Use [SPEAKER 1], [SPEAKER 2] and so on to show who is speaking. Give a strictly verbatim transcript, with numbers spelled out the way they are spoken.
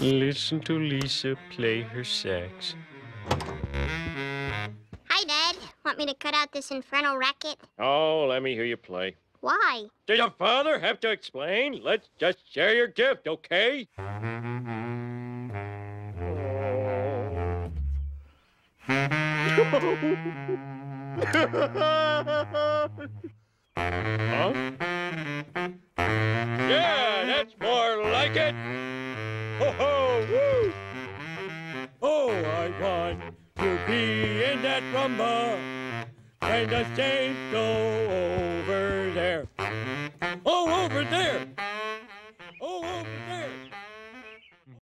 [SPEAKER 1] Listen to Lisa play her sax.
[SPEAKER 2] Hi, Dad. Want me to cut out this infernal racket?
[SPEAKER 1] Oh, let me hear you play.
[SPEAKER 2] Why?
[SPEAKER 1] Does your father have to explain? Let's just share your gift, okay? Huh? Yeah, that's more like it. Ho ho, woo! Oh, I want to be in that rumba when the saints go over there. Oh, over there.